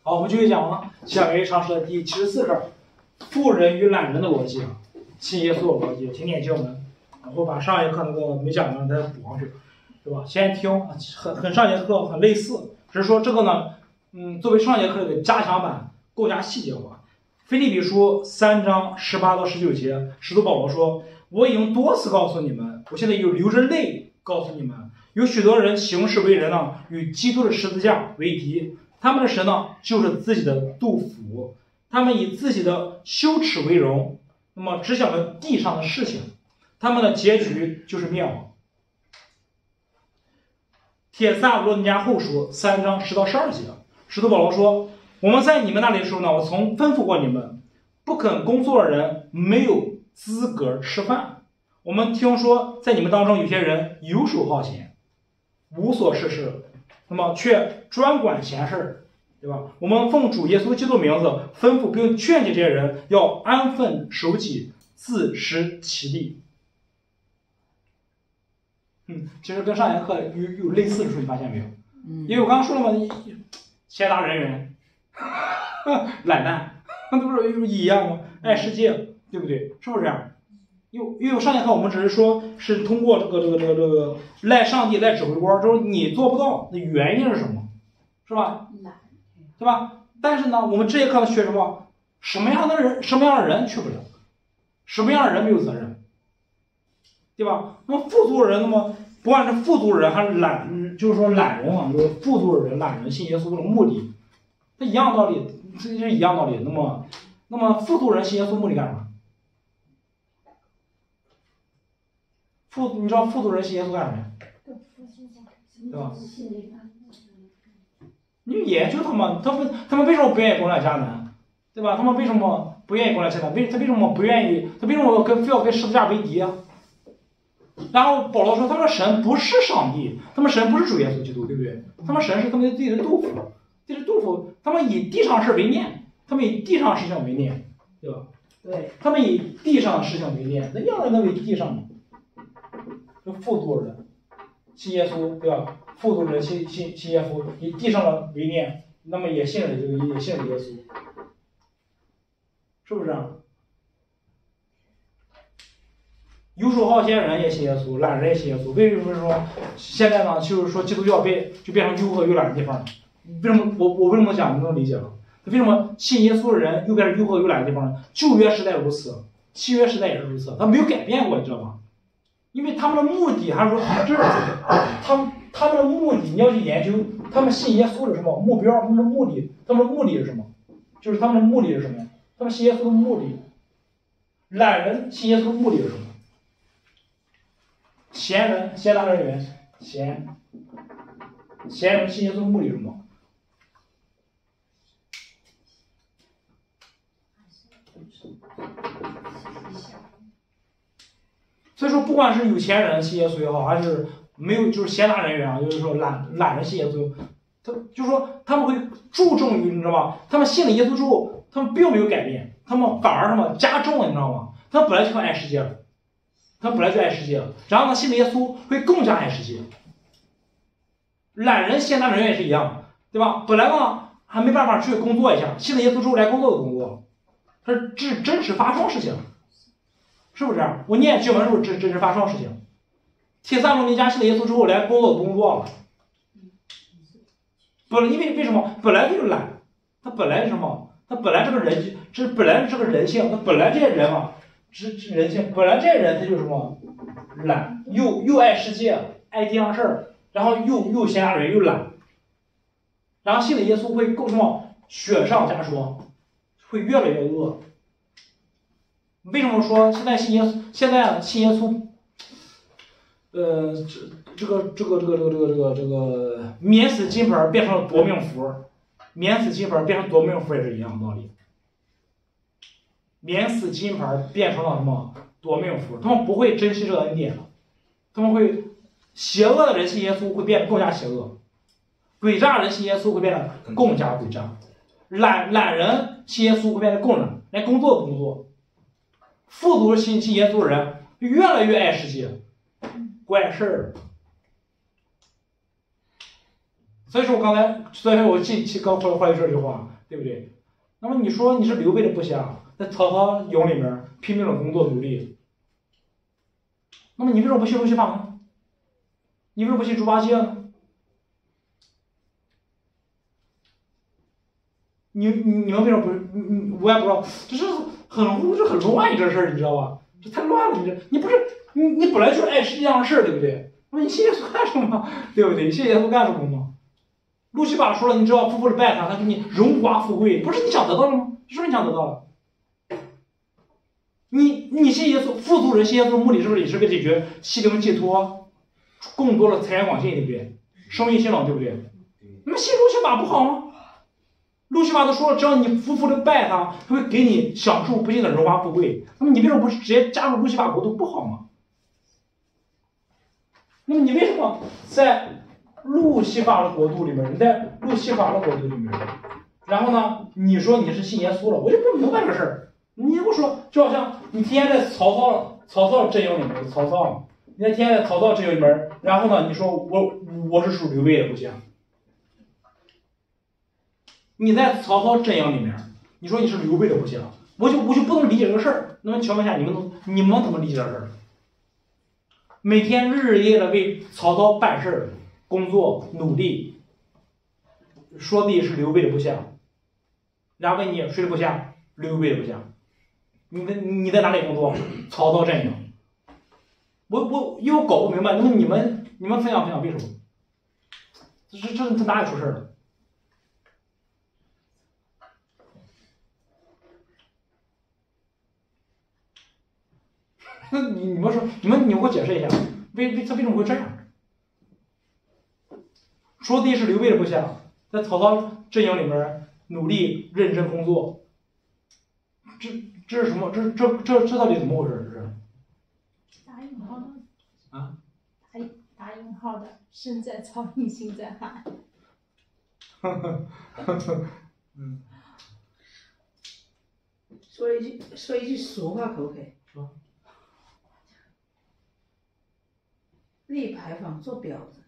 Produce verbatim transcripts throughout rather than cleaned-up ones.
好，我们继续讲啊，下面常识的第七十四课，富人与懒人的逻辑，信耶稣的逻辑，听点经文，然后把上一课那个没讲完再补上去，对吧？先听，很很上节课很类似，只是说这个呢，嗯，作为上节课的加强版，更加细节化。腓立比书三章十八到十九节，使徒保罗说：“我已经多次告诉你们，我现在有流着泪告诉你们，有许多人行事为人呢，与基督的十字架为敌。他们的神呢，就是自己的杜甫，他们以自己的羞耻为荣，那么只想着地上的事情，他们的结局就是灭亡。”帖撒罗尼迦后书三章十到十二节，使徒保罗说：“我们在你们那里的时候呢，我曾吩咐过你们，不肯工作的人没有资格吃饭。我们听说在你们当中有些人游手好闲，无所事事，那么却专管闲事，对吧？我们奉主耶稣基督名字吩咐并劝诫这些人要安分守己，自食其力。”嗯，其实跟上节课有有类似之处，你发现没有？嗯，因为我刚刚说了嘛，闲杂人员。懒蛋，那不是一样吗？爱世界，对不对？是不是这样？因为因为上节课我们只是说是通过这个这个这个这个赖上帝赖指挥官，就是你做不到，那原因是什么？是吧？对吧？但是呢，我们这节课学什么？什么样的人，什么样的人去不了？什么样的人没有责任？对吧？那么富足的人，那么不管是富足的人还是懒，就是说懒人啊，就是富足的人、懒人信耶稣的目的。它一样道理，这是一样道理。那么，那么富足人信耶稣目的干嘛？富，你知道富足人信耶稣干什么呀？对吧？你研究他们，他们他们为什么不愿意攻打迦南？对吧？他们为什么不愿意攻打迦南？为他为什么不愿意？他为什么要跟非要跟十字架为敌啊？然后保罗说，他们神不是上帝，他们神不是主耶稣基督，对不对？他们神是他们自己的杜甫。这是杜甫，他们以地上事为念，他们以地上事情为念，对吧？对，他们以地上的事情为念，那样人能为地上的？就富足人信耶稣，对吧？富足人信信信耶稣，以地上的为念，那么也信了这个，也信了耶稣，是不是这样？游手好闲人也信耶稣，懒人也信耶稣。为什么说现在呢？就是说基督教变就变成游和游懒的地方了？为什么我我为什么讲你能理解了？为什么信耶稣的人又变成游和游懒的地方呢？旧约时代如此，新约时代也是如此，他没有改变过，你知道吗？因为他们的目的还是说，这是他们他们的目的，你要去研究他们信耶稣的什么目标，他们的目的，他们的目的是什么？就是他们的目的是什么？他们信耶稣的目的，懒人信耶稣的目的是什么？闲人，闲杂人员，闲闲人信耶稣的目的是什么？所以说，不管是有钱人信耶稣也好，还是没有，就是闲杂人员啊，就是说懒懒人信耶稣，他就是说他们会注重于，你知道吗？他们信了耶稣之后，他们并没有改变，他们反而什么加重了，你知道吗？他们本来就爱世界了，他们本来就爱世界了，然后呢，信了耶稣会更加爱世界。懒人闲杂人员也是一样，对吧？本来呢还没办法去工作一下，信了耶稣之后来工作的工作，他是这真实发生事情。是不是这样？我念经文的时候，这这是发生事情。帖撒罗尼迦信了耶稣之后来工作工作了，不是因为为什么？本来就是懒，他本来是什么？他本来这个人，这本来这个人性，他本来这些人嘛，这这人性，本来这些人他就是什么？懒，又又爱世界，爱地上事儿，然后又又闲杂人又懒，然后信了耶稣会够什么？雪上加霜，会越来越恶。为什么说现在信耶稣？现在信耶稣，呃，这这个这个这个这个这个这个这个免死金牌变成了夺命符，免死金牌变成夺命符也是一样的道理。免死金牌变成了什么夺命符？他们不会珍惜这个恩典了，他们会邪恶的人信耶稣会变得更加邪恶，诡诈人信耶稣会变得更加诡诈，懒懒人信耶稣会变得更懒，连工作都工作。富足信信耶稣的人越来越爱世界，管事儿。 所以说我刚才，所以我记记刚后来后来这句话，对不对？那么你说你是刘备的部下，在曹操营里面拼命的工作努力，那么你为什么不信陆西法呢？你为什么不信猪八戒呢？你你你们为什么不是？你你我也不知道，这是很污，这很乱这事儿，你知道吧？这太乱了，你这你不是你你本来就是爱世界上的事儿，对不对？那你信耶稣干什么？对不对？信耶稣干什么吗？路西法说了，你只要夫妇的拜他，他给你荣华富贵，不是你想得到了吗？是不是你想得到了？你你信耶稣，富足人信耶稣的目的是不是也是为解决心灵寄托，更多的财源广进，对不对？生意兴隆，对不对？那么信路西法不好吗？路西法都说了，只要你夫妇的拜他，他会给你享受不尽的荣华富贵。那么你为什么不是直接加入路西法国度不好吗？那么你为什么在路西法的国度里面，你在路西法的国度里面，然后呢，你说你是信耶稣了，我就不明白这事儿。你跟我说，就好像你天天在曹操曹操阵营里面，曹操，你在天天在曹操阵营里面，然后呢，你说我我是属刘备的不行。你在曹操阵营里面，你说你是刘备的部下，我就我就不能理解这个事儿。那么请问一下，你们能你们怎么理解这事儿？每天日日夜夜的为曹操办事儿、工作、努力，说自己是刘备的部下，然后问你谁的部下？刘备的部下。你在你在哪里工作？曹操阵营。我我因为我搞不明白，那么你们你们分享分享为什么？这这这哪里出事了？那你你们说，你们你给我解释一下，为为他为什么会这样？说自己是刘备的部下，在曹操阵营里面努力认真工作，这这是什么？这这这这到底怎么回事？这是打引号的啊？ 打打引号的，身在曹营心在汉。 嗯。 说一句说一句俗话可不可以？ 说。 立牌坊做婊子，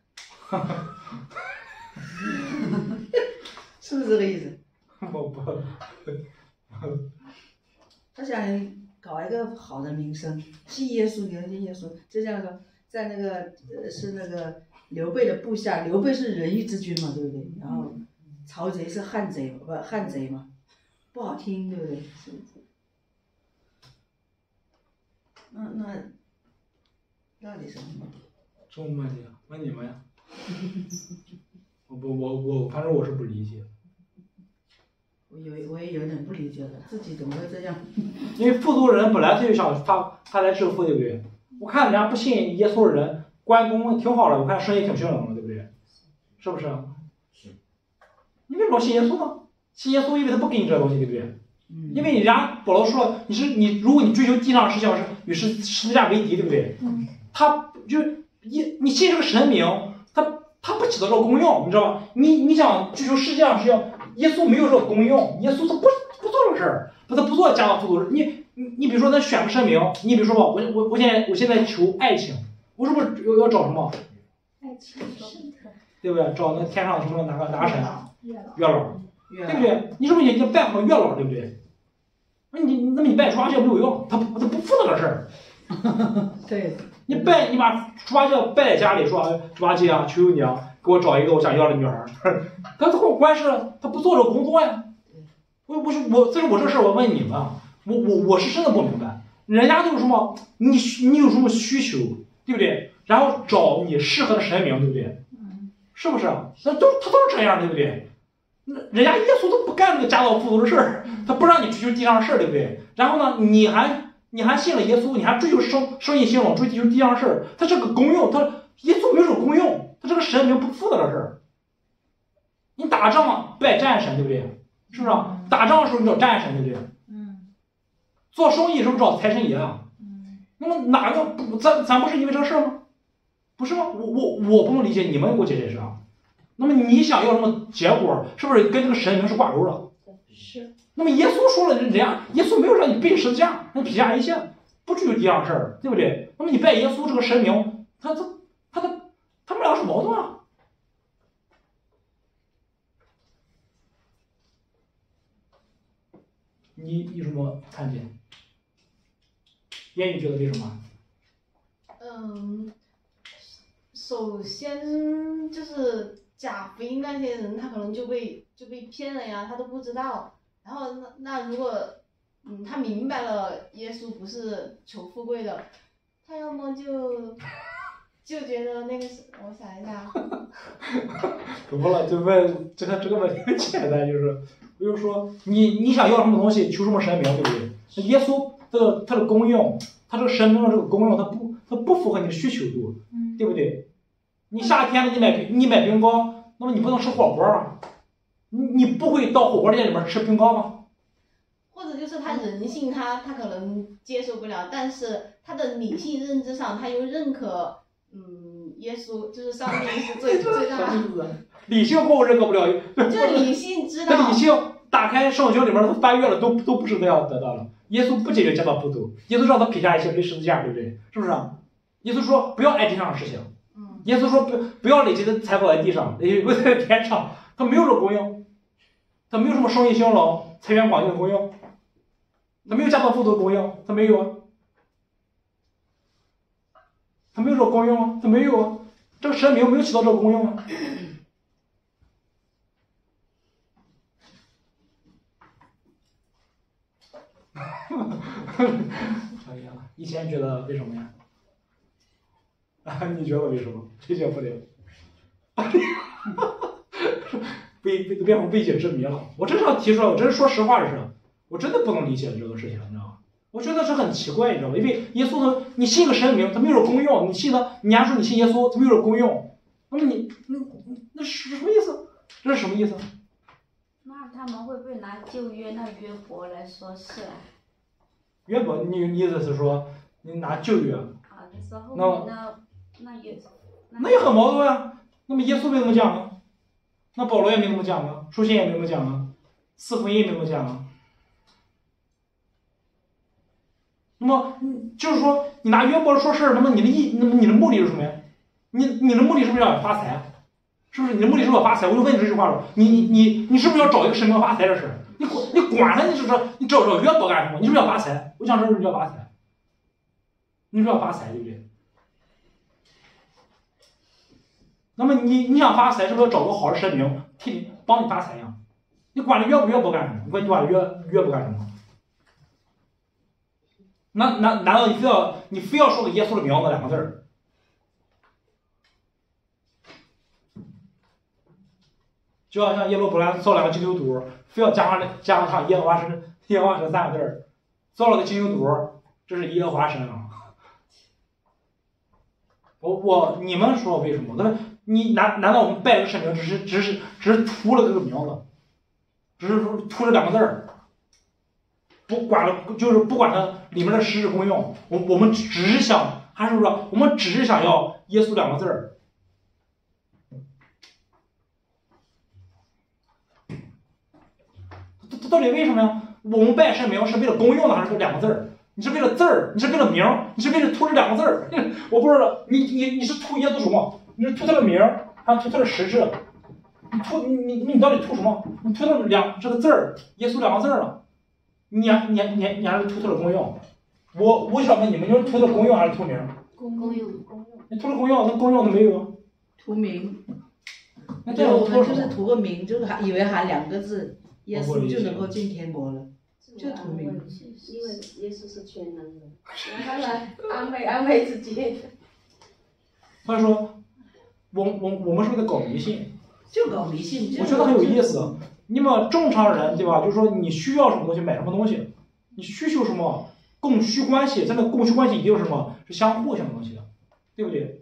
是不是这个意思？ 我不。 他想搞一个好的名声，信耶稣，你要信耶稣，就像说在那个呃是那个刘备的部下，刘备是仁义之君嘛，对不对？然后曹贼是汉贼，不汉贼嘛，不好听，对不对？是不是？那那到底什么？ 这么问题，问你们呀？我不我我反正我是不理解。 我有我也有点不理解了，自己怎么会这样？ 因为富足人本来他就想发发财致富，对不对？我看人家不信耶稣的人，关公挺好的，我看生意挺兴隆的，对不对？是不是？ 是。 你为什么信耶稣呢？信耶稣，因为他不给你这个东西，对不对？ 嗯。 因为人家保罗说了，你是你，如果你追求地上的事情是与十十字架为敌，对不对？ 嗯。 他就一你信这个神明，他他不起到这个功用，你知道吧？你你想追求世界上事情，耶稣没有这个功用，耶稣他不不做这个事儿，他不做家道富足。你你你比如说，咱选个神明，你比如说吧，我我我现在我现在求爱情，我是不是要要找什么？ 爱情圣人， 对不对？找那天上什么哪个哪个神？ 月老。 月老，对不对？你是不是也拜好月老，对不对？那你那么你拜猪八戒没有用，他他不负责这事儿。 对。 你拜你把猪八戒拜在家里，说猪八戒啊，求求你啊，给我找一个我想要的女孩。他他跟我关系了，他不做这个工作呀。我我是我，这是我这事儿，我问你们啊，我我我是真的不明白，人家就是什么，你你有什么需求，对不对？然后找你适合的神明，对不对？是不是？那都他都是这样，对不对？那人家耶稣都不干这个家道富足的事儿，他不让你追求地上的事儿，对不对？然后呢，你还。你还信了耶稣，你还追求生生意兴隆，追求地上事儿，他这个功用，他耶稣没有这个功用，他这个神明不负责这事儿。你打仗拜战神，对不对？是不是？打仗的时候你找战神，对不对？ 嗯。 做生意是不是找财神爷啊？ 嗯。 那么哪个不咱咱不是因为这个事儿吗？不是吗？我我我不能理解，你们给我解解释啊。那么你想要什么结果，是不是跟这个神明是挂钩的？ 是。 那么耶稣说了，人家耶稣没有让你背十字架，那撇下一切，不追求地上事儿，对不对？那么你拜耶稣这个神明，他他他他他们俩是矛盾啊。 你有什么看见？烟雨觉得为什么？ 嗯，首先就是假福音那些人，他可能就被就被骗了呀，他都不知道。然后那那如果嗯他明白了耶稣不是求富贵的，他要么就就觉得那个是，我想一下。 怎么了？就问这个这个问题很简单，就是比如说你你想要什么东西，求什么神明，对不对？那耶稣这个它的功用，它这个神明的这个功用，它不它不符合你的需求度，对不对？你夏天了，你买你买冰糕，那么你不能吃火锅啊，你你不会到火锅店里面吃冰糕吗？ 或者就是他人性他他可能接受不了，但是他的理性认知上他又认可，嗯，耶稣就是上帝是最最大的。 理性过后认可不了， 就理性知道。 他理性打开圣经里面，他翻阅了都都不是这样得到了。耶稣不解决家道不足，耶稣让他撇下一切背十字架，对不对？是不是啊？耶稣说不要爱地上的事情。 嗯。 耶稣说不不要累积的财宝在地上，也不在天上，他没有这功用，他没有什么生意兴隆、财源广进的功用。他没有家道富足的功用，他没有啊，他没有这个功用啊，他没有啊，这个神明没有起到这个功用啊。哎呀，以前觉得为什么呀？啊，你觉得为什么？理解不了。被被变成未解之谜了。我真想提出来，我真是说实话的是。我真的不能理解这个事情，你知道吗？我觉得是很奇怪，你知道吗？因为耶稣他，你信个神明，他没有功用；你信他，你还说你信耶稣，他没有功用。那么你，那那是什么意思？这是什么意思？ 那他们会不会拿旧约那约伯来说事啊？ 约伯，你你意思是说，你拿旧约？ 啊，你说后面那那也那也很矛盾呀。那么耶稣没怎么讲啊，那保罗也没怎么讲啊，书信也没怎么讲啊，四福音也没怎么讲啊。那么，就是说，你拿约伯说事儿，那么你的意，那么你的目的是什么呀？你你的目的是不是要发财？是不是你的目的是要发财？我就问你这句话了，你你你你是不是要找一个神明发财的事？你管你管他，你是说你找找约伯干什么？你是不是要发财？我想说是要发财，你是不是要发财，对不对？那么你你想发财，是不是要找个好的神明替你帮你发财呀？你管着约不约伯干什么？你管你管约约伯干什么？那难难道你非要你非要说个耶稣的名字两个字儿？就要像耶罗波安造两个金牛犊，非要加上加上耶和华神耶和华神三个字儿，造了个金牛犊，这是耶和华神啊！我我你们说为什么？那你难难道我们拜这个神明只是只是只是图了这个名字，只是说图这两个字儿？不管了，就是不管它里面的实质功用，我我们只是想，还是说我们只是想要耶稣两个字儿。它到底为什么呀？我们拜神明是为了功用的，还是为了两个字儿？你是为了字儿，你是为了名儿，你是为了图这两个字儿？我不知道，你你你是图耶稣什么？你是图他的名儿，还是图他的实质？你图你你你到底图什么？你图他两这个字儿，耶稣两个字儿啊？你还你还你还你还是图它的功用？我我想问你们，你是图它的功用还是图名？ 功用功用。 你图了功用，那功用它没有啊？ 图名。 那这样我们就是图个名，就还以为喊两个字，耶稣就能够进天国了，就图名。 因为耶稣是全能的，当然安慰安慰自己。 所以说，我我我们是不是在搞迷信？ 就搞迷信。 我觉得很有意思。你们正常人对吧？就是说你需要什么东西买什么东西，你需求什么供需关系，在那供需关系一定是什么是相互性的东西的，对不对？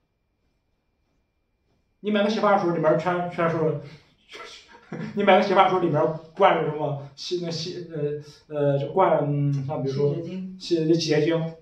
你买个洗发水里面全全是，你买个洗发水里面灌着什么洗那洗呃呃就灌像比如说洗洗洁精，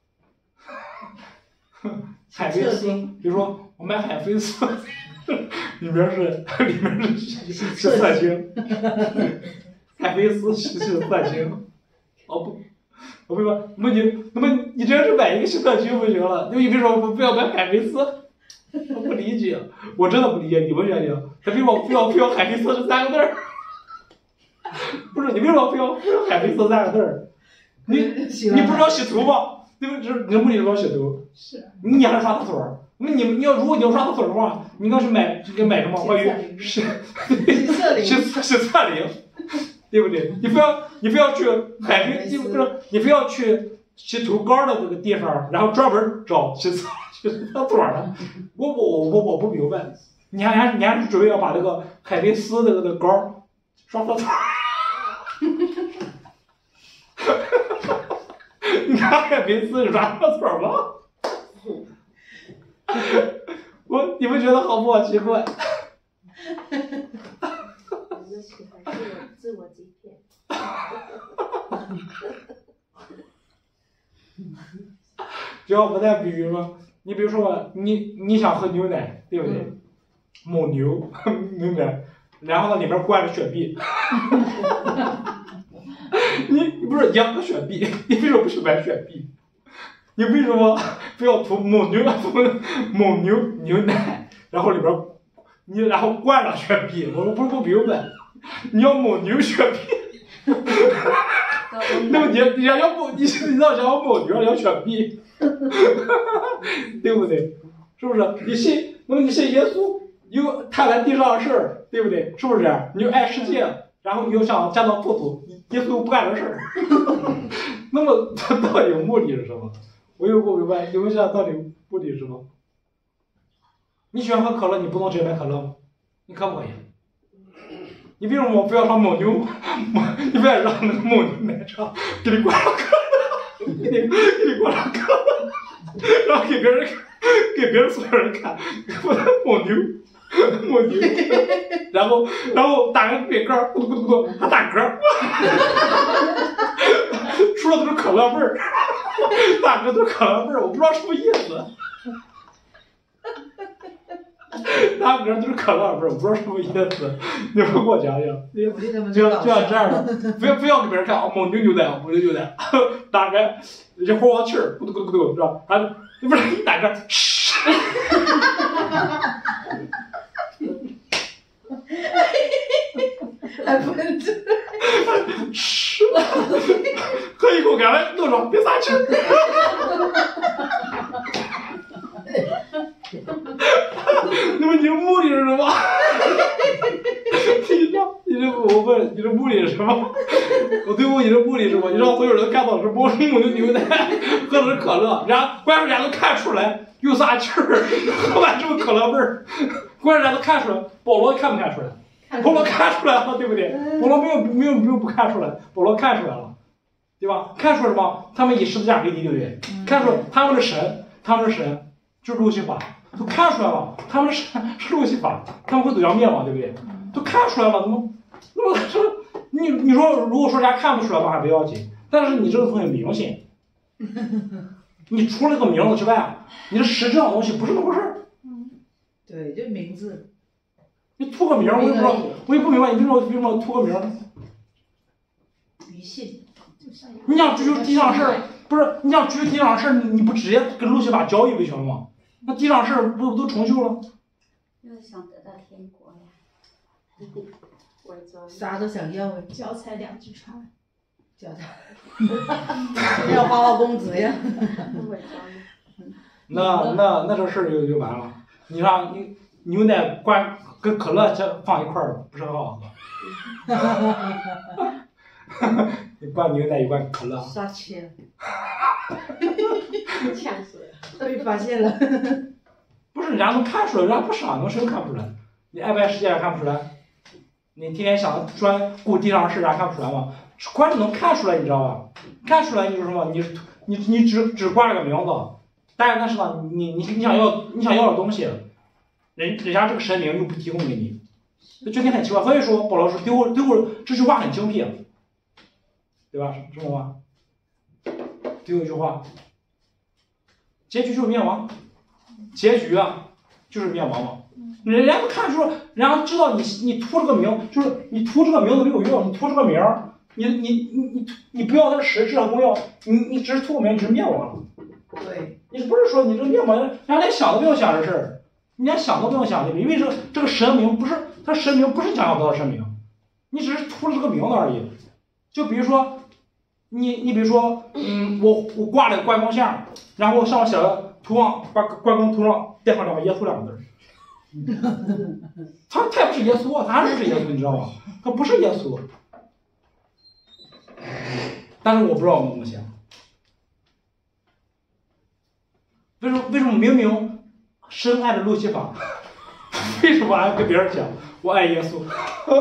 海飞丝，比如说我买海飞丝。里面是里面是是色精，海飞丝是是色精，哦不，我不说，那么你那么你这是买一个洗色精不行了，你比如说我不要买海飞丝，我不理解，我真的不理解，你们原因，他非要非要非要海飞丝这三个字儿， 不是你为什么非要海飞丝三个字儿？你你不是要洗图吗？对不？是你的目的是要洗图。 是。 你还是刷厕所？那你你要如果你要刷厕所的话，你应该是买这个买什么？关于是洗厕灵， 洗洗厕灵，对不对？你非要你非要去海飞，你不是你非要去洗图膏的这个地方，然后专门找洗厕洗厕所的。我我我我不明白，你还还你还是准备要把这个海飞丝的这个膏刷厕所？你看海飞丝刷厕所吗？我你们觉得好不好奇怪？ 那喜欢自我自我欺骗。 只要不再比喻吗？你比如说吧，你你想喝牛奶，对不对？嗯、蒙牛牛奶，然后呢里面灌着雪碧。你你不是养个雪碧，你为什么不去买雪碧？你为什么非要涂蒙牛涂蒙牛牛奶，然后里边你然后灌上雪碧？我不不明白，你要蒙牛雪碧，那么你你想要蒙你你知道想要蒙牛要雪碧，对不对？是不是？你信那么你信耶稣，有他在地上的事儿，对不对？是不是这样？你就爱世界，然后你又想见到父祖，耶稣不干这事儿，那么他到底目的是什么？我又不明白，你们想到底目的是什么？你喜欢喝可乐，你不能直接买可乐吗？你可不可以？你为什么非要让蒙牛，你非要让那个蒙牛奶茶给你灌上可乐，给你给你灌上可乐，然后给别人给别人所有人看，蒙牛蒙牛，然后然后打个嘴嗝，咕嘟咕嘟咕嘟，还打嗝，出了都是可乐味儿。大哥都是可乐味儿，我不知道什么意思。大哥都是可乐味儿，我不知道什么意思。你们给我讲讲。就就像这样的，不要不要给别人看啊，蒙牛牛奶，蒙牛牛奶，打开这火王气儿，咕嘟咕嘟咕嘟，是吧？还不是一打开，嘘。 还不能吃。 嘘。喝一口干了，弄着别撒气儿。那么你的目的是什么？你这你这我问你的目的是什么？我对问你的目的是什么？你让所有人看到是蒙牛牛奶，喝的是可乐，然后关键人家都看出来有撒气儿，喝完之后可乐味儿，关键人家都看出来，保罗看不看出来？保罗看出来了，对不对？保罗没有没有没有不看出来，保罗看出来了。对吧？看出来什么？他们以十字架为敌，对不对？看出来他们的神，他们的神就是路西法，都看出来了，他们的神是路西法，他们会走向灭亡，对不对？都看出来了，怎么？那么这你你说，如果说人家看不出来吧，还不要紧，但是你这个很明显，你除了这个名字之外，你的实质上的东西不是那么回事儿。 对，就名字。 你涂个名，我也不知道，我也不明白你为什么为什么涂个名？ 迷信。 你想追求地上事儿，不是你想追求地上事儿，你不直接跟路西法交易不行了吗？那地上事儿不都重修了？ 就是想得到天国呀。 啥都想要呗。 脚踩两只船。 脚踩。要花花公子呀。 那那那这事儿就就完了。你让你牛奶灌跟可乐这放一块儿，不是很好喝。一罐牛奶一罐可乐。 杀气了。 呛死了。 被发现了。 不是人家能看出来，人家不傻，能谁都看不出来？你爱不爱世界，人看不出来？你天天想专顾地上事，人家看不出来吗？关键能看出来，你知道吧？看出来你就是什么？你你你只只挂了个名字，但是但是呢，你你你想要你想要的东西，人人家这个神明又不提供给你，就挺很奇怪。所以说，保罗说丢丢这句话很精辟。对吧？什么话？最后一句话，结局就是灭亡，结局啊就是灭亡嘛。人家都看出，人家知道你你涂这个名，就是你涂这个名字没有用，你涂这个名儿，你你你你你不要它的实质和功效，你你只是涂个名，你只是灭亡了。 对， 你不是说你这个灭亡，人家连想都不用想这事儿，人家想都不用想这个，因为这个这个神明不是他神明不是想要得到神明。 你只是图了这个名字而已。就比如说，你你比如说，嗯，我我挂了个关公像，然后上面写了图上把关公图上垫上两个耶稣两个字。他他也不是耶稣，他还是不是耶稣，你知道吗？他不是耶稣。但是我不知道我们怎么想。为什么为什么明明深爱的路西法，为什么还跟别人讲我爱耶稣？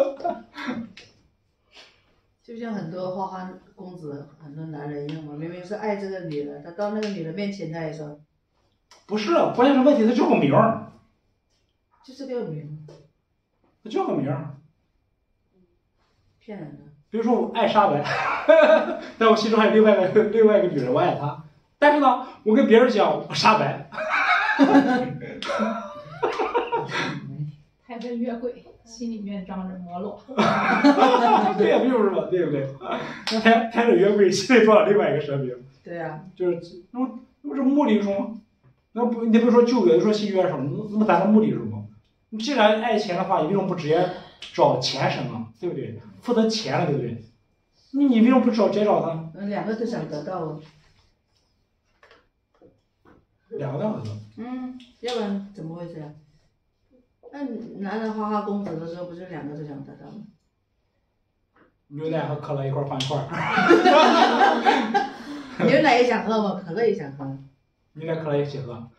就像很多花花公子、很多男人一样嘛，明明是爱这个女的，他到那个女的面前，他也说， 不是，关键是问题他就个名儿， 就这个名， 他就个名儿。 骗人的。 比如说我爱沙白，但我心中还有另外一个另外一个女人，我爱她。但是呢，我跟别人讲我沙白。 还在越轨，心里面装着摩洛。 对呀，就是嘛，对不对？抬抬着约柜，心里装了另外一个神明。 对呀、啊。 就是那么那么这目的是什么？那不你不是说旧约，说新约什么？那么咱的目的是什么？你既然爱钱的话，你为什么不直接找钱神啊？对不对？负责钱了，对不对？你你为什么不找直接找他？ 嗯，两个都想得到。 两个都想得到。 嗯，要不然怎么会这样？那男人花花公子的时候，不是两个都想得到吗？ 牛奶和可乐一块放一块儿。 牛奶也想喝吗？可乐也想喝。 牛奶可乐一起喝。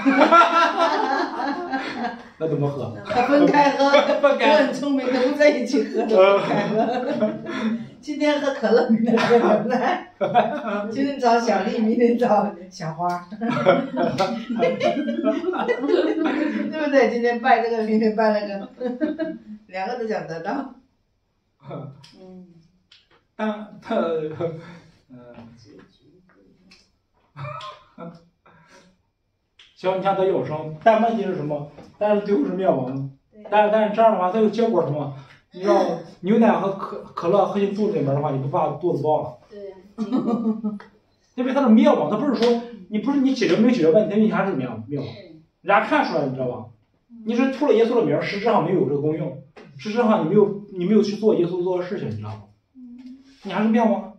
那怎么喝？ 分开喝。 分开。 很聪明，都不在一起喝的，分开喝。今天喝可乐，明天喝牛奶。今天找小丽，明天找小花。对不对？今天拜这个，明天拜那个，两个都想得到。 嗯。但他，嗯。行，你看他永生，但问题是什么？但是最后是灭亡。但是但是这样的话，它有结果什么？你知道牛奶和可可乐喝进肚子里面的话，你不怕肚子爆了？ 对。 因为它是灭亡，它不是说你不是你解决没解决问题，你还是灭亡灭亡。人家看出来，你知道吧？你是吐了耶稣的名，实质上没有这个功用，实质上你没有你没有去做耶稣做的事情，你知道吗？你还是灭亡。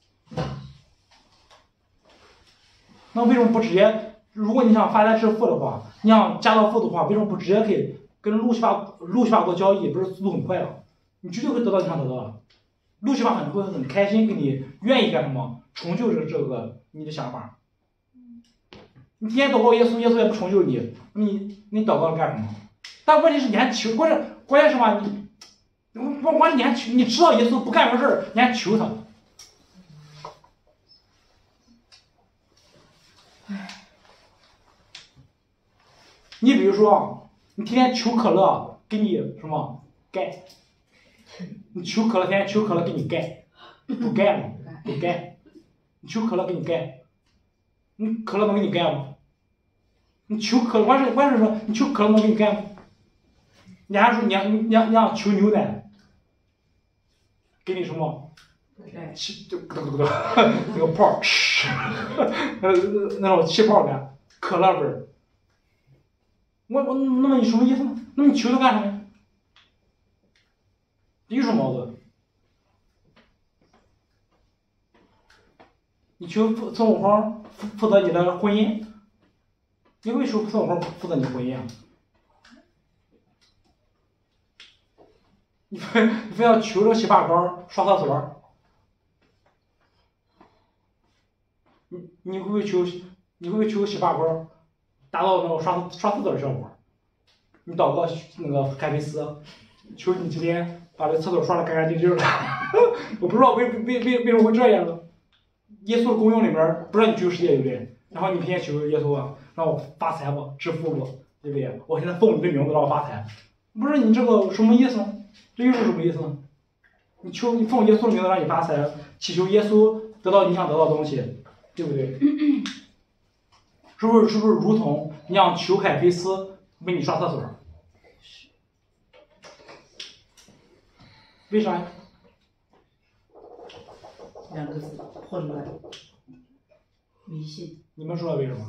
那为什么不直接？如果你想发财致富的话，你想家道富的话，为什么不直接可以跟路西法路西法做交易？不是速度很快了，你绝对会得到你想得到的。路西法很会很开心，跟你愿意干什么？成就这个这个你的想法。你天天祷告耶稣，耶稣也不成就你，你你祷告了干什么？但问题是你还求，关键关键是吧？你关关键你还求，你知道耶稣不干什么事儿，你还求他。你比如说啊，你天天求可乐给你什么钙，你求可乐天天求可乐给你钙，不钙吗？不钙，你求可乐给你钙，你可乐能给你钙吗？你求可关键关键是说你求可乐能给你钙吗？你还说你让你让你让求牛奶，给你什么？气就咯咯咯，那个泡，呃那种气泡感，可乐味儿。我我那么你什么意思呢？那你求他干什么呀？有什么矛盾？你求孙悟空负负责你的婚姻，你为什么孙悟空负责你婚姻啊？你非你非要求这个洗发膏刷厕所？你你会不会求你会不会求洗发膏达到那种刷刷厕所的效果？你祷告那个海飞丝，求你今天把这厕所刷的干干净净的。我不知道为为为为什么会这样呢？耶稣的功用里面不让你救世界，对不对？然后你偏求耶稣啊，让我发财吧，致富吧，对不对？我现在奉你的名字让我发财，不是你这个什么意思呢？这又是什么意思呢？你求你奉耶稣的名字让你发财，祈求耶稣得到你想得到的东西，对不对？是不是是不是如同你让求海飞丝为你刷厕所？为啥呀？ 两个字：混乱、迷信。 你们说为什么？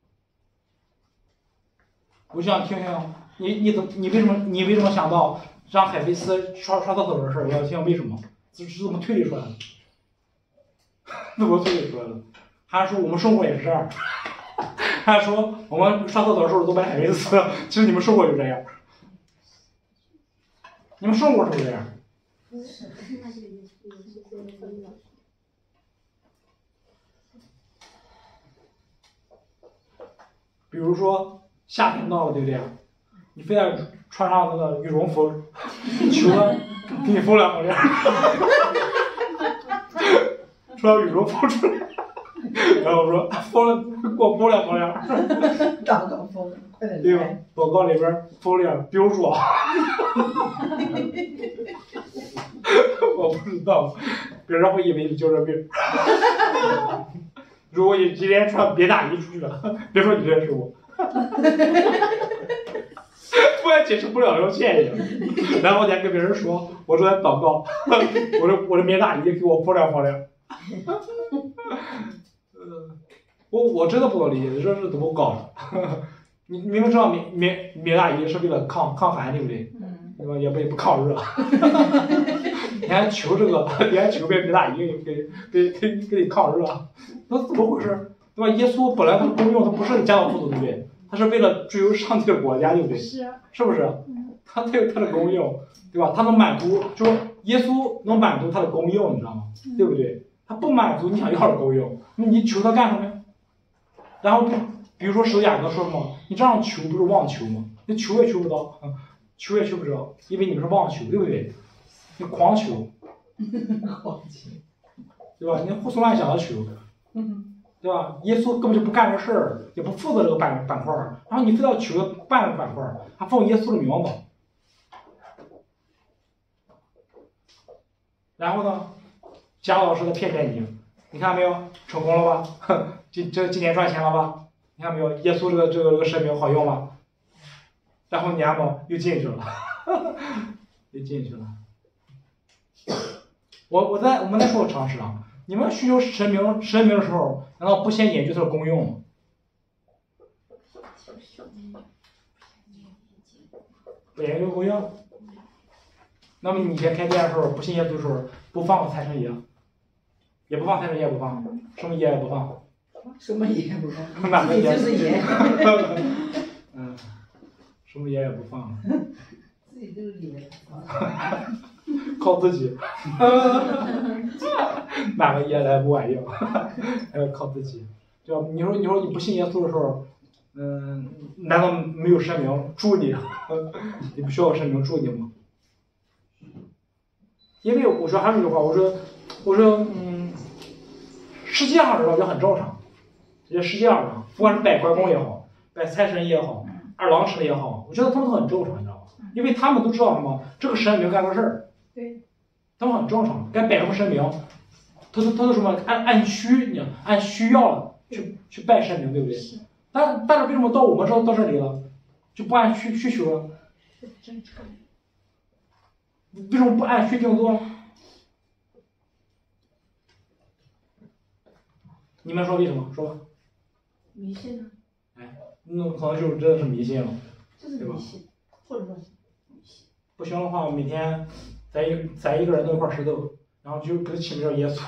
我就想听听你你怎你为什么你为什么想到让海飞丝刷刷厕所的事儿，我要听为什么？是是怎么推理出来的？怎么推理出来的？还说我们生活也是这样，还说我们上厕所的时候都买海飞丝，其实你们生活就这样，你们生活是不是这样？比如说夏天到了，对不对？你非得穿上那个羽绒服，求了给你缝两口链，穿羽绒服出来，然后说缝了，给我缝两口链。 祷告缝，快点对吧来。？ 祷告里边缝链，比如说，我不知道，别人会以为你精神病。如果你今天穿别大衣出去了，别说你认识我。不然解释不了这个现象。然后你还跟别人说，我正在祷告，我的我的棉大衣给我缝两缝两。我我真的不能理解这是怎么搞的。你明明知道棉棉棉大衣是为了抗抗寒，对不对？ 嗯。 对吧？也不也不抗热。你还求这个，你还求别棉大衣给给给给给你抗热，那怎么回事？对吧？耶稣本来他的功用，他不是家道富足，对不对？他是为了追求上帝的国家，对不对？ 是啊。 是不是？他他有他的功用，对吧？他能满足，就是耶稣能满足他的功用，你知道吗？对不对？他不满足你想要的功用，那你求他干什么呀？然后比如说使徒雅各说什么？你这样求不是妄求吗？你求也求不到，嗯，求也求不着，因为你们是妄求，对不对？你狂求， 狂求， 对吧？你胡思乱想的求，对吧？耶稣根本就不干这事儿，也不负责这个板板块儿，然后你非要求他办这个板块儿，还奉耶稣的名字。然后呢，贾老师在骗骗你，你看没有，成功了吧？今这今年赚钱了吧？你看没有，耶稣这个这个这个神明好用吧？然后年嘛又进去了，又进去了。我我再我们再说个常识啊，你们寻求神明神明的时候，难道不先研究它的功用吗？不研究功用？那么你以前开店的时候，不信耶稣的时候，不放个财神爷，也不放财神爷，不放，什么爷也不放。 什么爷也不放， 哪个爷？ 自己就是爷。 嗯，什么爷也不放。 自己就是爷。 靠自己。哪个爷来不管用，还要靠自己。对吧？你说你说你不信耶稣的时候，嗯，难道没有神明助你？你不需要神明助你吗？因为我说还有一句话，我说我说嗯，世界上人也很正常，这些世界上人，不管是拜关公也好，拜财神也好，二郎神也好，我觉得他们都很正常，你知道吗？因为他们都知道什么，这个神明干个事儿， 对， 他们很正常，该拜什么神明，他都他都什么按按需你按需要去去拜神明，对不对？但但是为什么到我们这到这里了，就不按需需求了？ 真诚。 为什么不按需定做呢？你们说为什么？说吧。 迷信啊。 哎，那可能就是真的是迷信了， 就是迷信，或者说迷信。 不行的话，每天咱一咱一个人弄一块石头，然后就给他起名叫耶稣。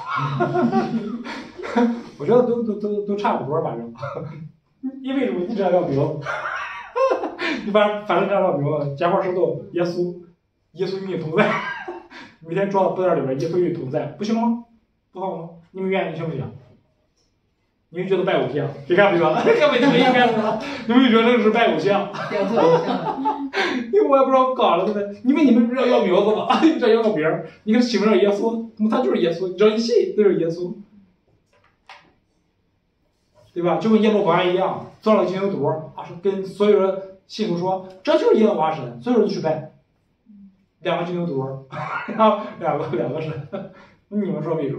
我觉得都都都都差不多，反正。因为什么？你只要要名字，你反反正只要要名字，加块石头，耶稣，耶稣与你同在。每天装到布袋里边，耶稣与你同在，不行吗？不好吗？你们愿意行不行？你们觉得拜偶像？谁干不干？根本就没干什么。你们觉得这个是拜偶像？ 雕刻偶像。 因为我也不知道搞了，对不对？因为你们不知道要名字吗？你这要个名儿，你给他起名叫耶稣，那么他就是耶稣，你只要一信，就是耶稣，对吧？就跟耶路伯安一样，造了金牛犊啊，是跟所有人信徒说，这就是耶和华神，所有人都去拜，两个金牛犊，然后两个两个神，你们说为什么？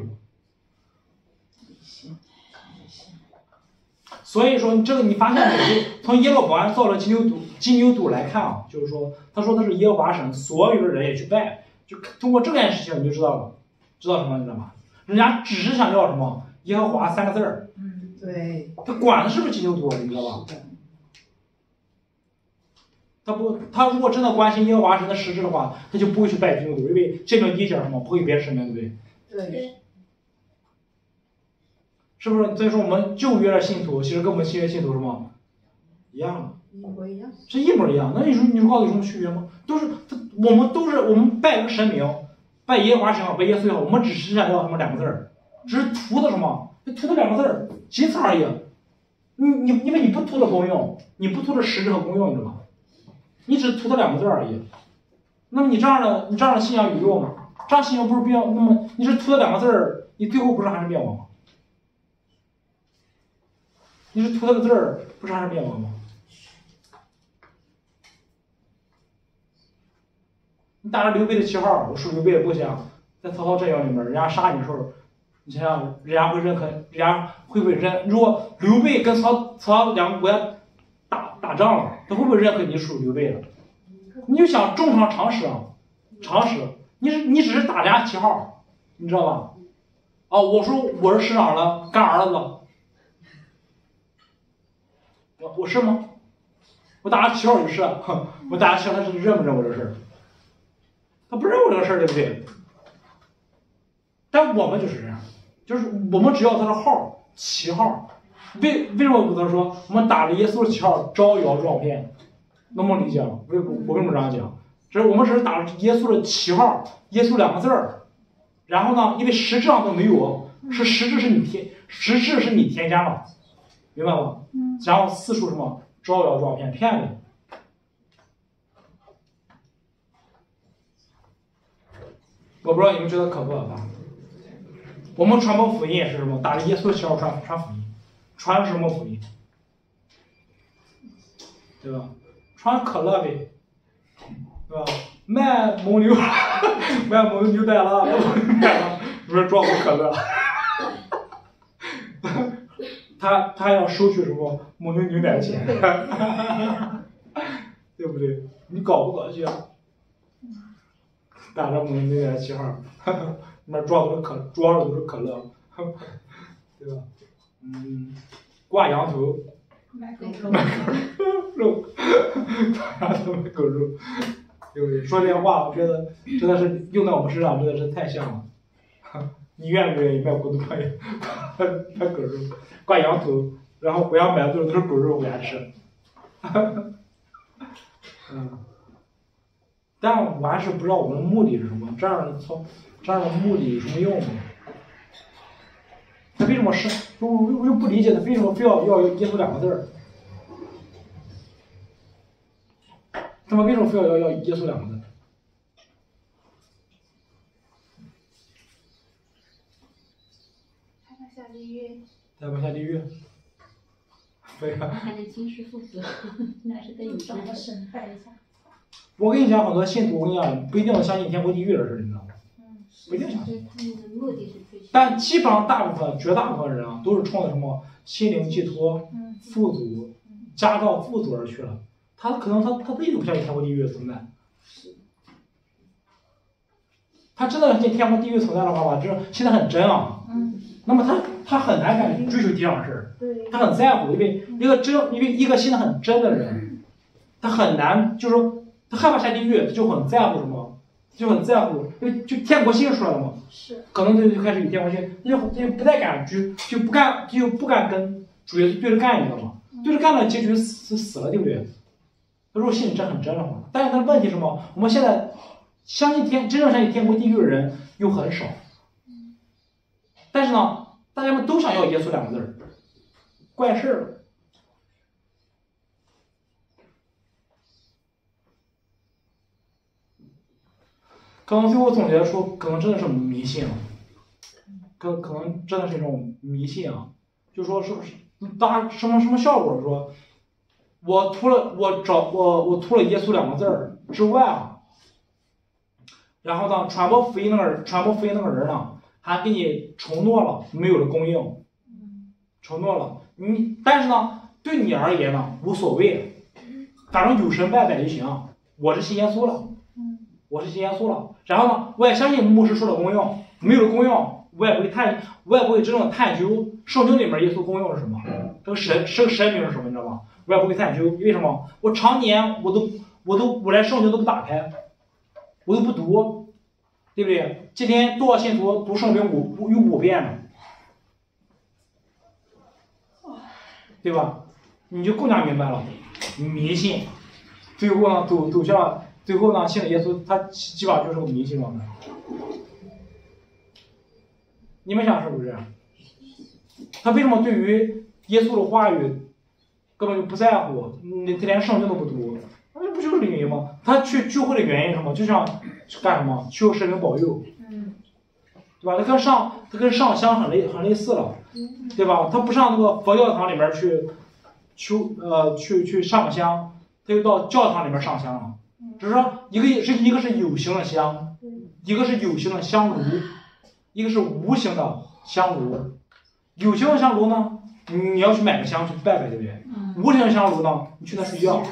所以说，这个你发现没有？从耶路伯安造了金牛犊，金牛犊来看啊，就是说，他说他是耶和华神，所有的人也去拜，就通过这件事情你就知道了，知道什么你知道吗？人家只是想要什么耶和华三个字儿， 嗯，对， 他管的是不是金牛犊，你知道吧？ 他不，他如果真的关心耶和华神的实质的话，他就不会去拜金牛犊，因为这个一点什么不会别的神明，对不对？ 对， 是不是？所以说我们旧约的信徒其实跟我们新约信徒什么一样的， 一模一样。 是一模一样。那你说你说告诉有什么区别吗？都是我们都是我们拜一个神明，拜耶和华神也好，拜耶稣也好，我们只是想要什么两个字儿，只是图的什么？就图的两个字儿，仅此而已。你你因为你不图的功用，你不图的实质和功用，你知道吗？你只图的两个字而已。那么你这样的你这样的信仰有用吗？这样信仰不是必要？那么你是图的两个字儿，你最后不是还是灭亡吗？你是图那个字儿，不是还是灭亡吗？你打着刘备的旗号，我属刘备的部下，在曹操阵营里面，人家杀你的时候，你想想，人家会认可，人家会不会认？如果刘备跟曹曹两个国家打打仗了，他会不会认可你属刘备的？你就想中场常识啊，常识，你是你只是打人家旗号，你知道吧？哦，我说我是师长的干儿子，我我是吗？我打旗号就是，我打旗号他是认不认我这事儿？他不认我这个事儿，对不对？但我们就是这样，就是我们只要他的号旗号，为为什么我跟他说我们打着耶稣的旗号招摇撞骗？能不能理解吗？我我为什么这样讲？只是我们只是打着耶稣的旗号，耶稣两个字儿，然后呢，因为实质上都没有，是实质是你添，实质是你添加了，明白吗？嗯。然后四处什么招摇撞骗，骗你。我不知道你们觉得可不可怕？我们传播福音也是什么？打着耶稣的旗号传传福音，传什么福音？对吧？传可乐呗，对吧？卖蒙牛，卖蒙牛奶了，卖蒙牛奶了，不是装个可乐。他他要收取什么蒙牛牛奶钱？对不对？你搞不搞笑？打着蒙牛牛奶旗号，里面装的可装的都是可乐，对吧？嗯，挂羊头。 买狗肉， 肉，挂羊头卖狗肉，对不对？说这些话，我觉得真的是用在我们身上，真的是太像了。你愿不愿意卖骨头卖卖狗肉，挂羊头，然后回家买的都是都是狗肉回家吃？嗯。但我还是不知道我们的目的是什么，这样的操，这样的目的有什么用呢？他为什么是？我我又不理解他为什么非要要耶稣两个字儿？他们为什么非要要要耶稣两个字？ 害怕下地狱。 害怕下地狱？对呀。 还能今世复活，那是得有找个神拜一下。 我跟你讲，很多信徒，我跟你讲，不一定相信天国地狱的事，你知道吗？ 嗯。 不一定相信。 他们的目的是追求。 但基本上大部分、绝大部分人啊，都是冲着什么心灵寄托、富足、家道富足而去了。他可能他他自己都不相信天国地狱的存在。他真的相信天国地狱存在的话吧，这现在很真啊。嗯。那么他他很难敢追求地上的事儿。对。他很在乎，因为一个真，因为一个心的很真的人，他很难，就是说他害怕下地狱，就很在乎什么，就很在乎，就就天国心出来了嘛。是。可能就就开始有天国心，他就他就不再敢就就不敢就不敢跟主耶稣对着干，你知道吗？对着干了，结局死死了，对不对？他说心里真很真的话，但是他的问题是什么？我们现在相信天真正相信天国地狱的人又很少，但是呢，大家们都想要耶稣两个字儿，怪事儿。可能最后总结说，可能真的是迷信啊，可可能真的是一种迷信啊，就说是达什么什么效果？说，我涂了我找我我涂了耶稣两个字儿之外啊，然后呢，传播福音那个人传播福音那个人呢，还给你承诺了没有了供应，承诺了你，但是呢，对你而言呢无所谓，反正有神拜拜就行，我是信耶稣了。我是信耶稣了，然后呢，我也相信牧师说的功用，没有了功用，我也不会探，我也不会真正的探究圣经里面耶稣功用是什么，这个神这个神明是什么，你知道吗？我也不会探究，为什么？我常年我都我都我连圣经都不打开，我都不读，对不对？今天多少信徒读圣经五五有五遍呢，对吧？你就更加明白了，迷信，最后呢走走向最后呢信了耶稣，他基本上就是个迷信状态。你们想是不是？他为什么对于耶稣的话语根本就不在乎？你他连圣经都不读，那不就是这个原因吗？他去聚会的原因是什么？就像干什么？求神明保佑， 嗯， 对吧？他跟上他跟上香很类很类似了，对吧？他不上那个佛教堂里面去求呃去去上香，他就到教堂里面上香了。只是说一个是一个是有形的香，一个是有形的香炉，一个是无形的香炉。有形的香炉呢，你要去买个香去拜拜，对不对？无形的香炉呢，你去那睡觉，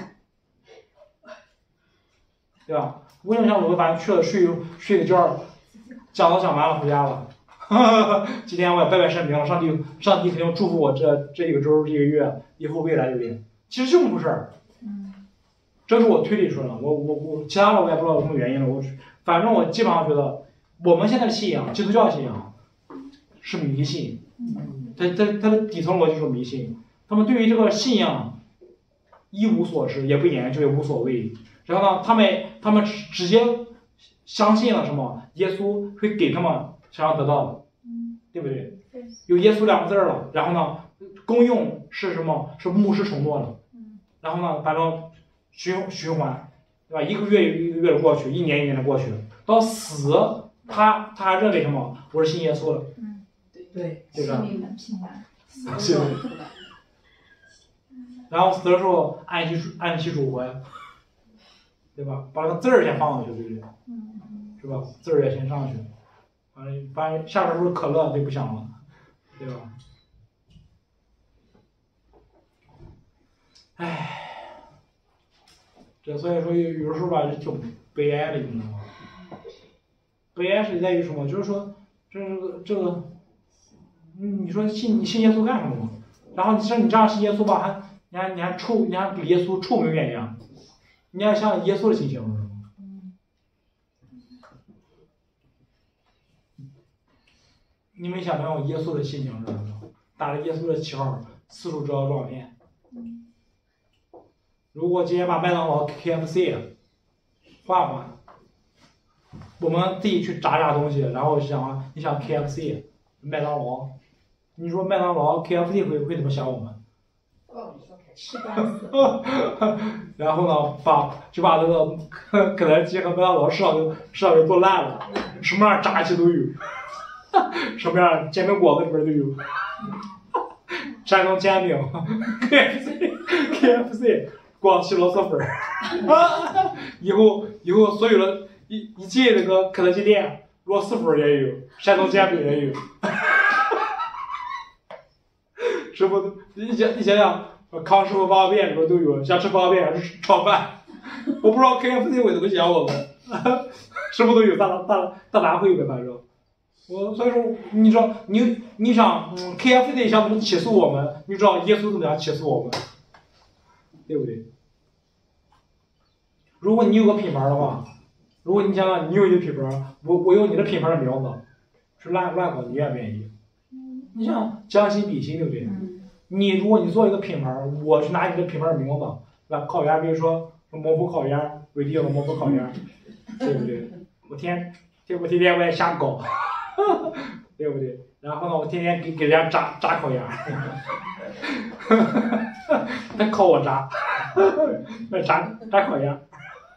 对吧？无形香炉反正去了睡睡个觉，讲都讲完了回家了。今天我也拜拜神明了，上帝上帝肯定祝福我这这一个周这一个月以后未来，对不对？其实就这么回事儿。这是我推理出来的，我我我其他的我也不知道有什么原因了。我反正我基本上觉得我们现在的信仰，基督教信仰是迷信。它它它的底层逻辑就是迷信，他们对于这个信仰一无所知，也不研究，也无所谓。然后呢，他们他们直直接相信了什么？耶稣会给他们想要得到的，对不对？有耶稣两个字了，然后呢，功用是什么？是牧师承诺的。然后呢，反正循循环，对吧？一个月一个月的过去，一年一年的过去，到死他他还认为什么？我是信耶稣的。 对， 对吧？ 命的平安， 是。然后死的时候按其按其主活呀，对吧？把那个字儿先放上去，对不对？是吧？字儿也先上去，反正反正下边时候可乐就不香了，对吧？唉，这所以说有有时候吧，是挺悲哀的，你知道吗？悲哀是在于什么？就是说，这个这个。嗯，你说信你信耶稣干什么嘛？然后你说你这样信耶稣吧，还你还你还臭，你还给耶稣臭名远扬，你还想耶稣的心情是什么？你们想想耶稣的心情是什么？打着耶稣的旗号四处招摇撞骗。如果今天把麦当劳 K F C 换换，我们自己去炸炸东西，然后想你想 K F C 麦当劳。你说麦当劳 K F C 会会怎么想我们？ 哦，吃官司。 然后呢，把就把那个肯肯德基和麦当劳市场就市场就做烂了，什么样炸鸡都有，什么样煎饼果子里边都有，山东煎饼 K F C K F C 广西螺蛳粉，以后以后所有的一一进那个肯德基店，螺蛳粉也有，山东煎饼也有。师傅，你想你想想，康师傅方便面里边都有，想吃方便面还是炒饭？我不知道 K F C 会怎么想我们，什么都有，大大大杂烩呗，反正。我所以说，你知道你你想、嗯、K F C 想怎么起诉我们，你知道耶稣怎么样起诉我们，对不对？如果你有个品牌的话，如果你想想你有一个品牌，我我用你的品牌的名字去乱乱搞，你愿不愿意？你像将心比心，对不对？你如果你做一个品牌，我去拿你的品牌的名字，来烤鸭，比如说某府烤鸭，为地的某府烤鸭，对不对？我天，我天天我也瞎搞，对不对？然后呢，我天天给给人家炸炸烤鸭，他烤我炸，那炸炸烤鸭，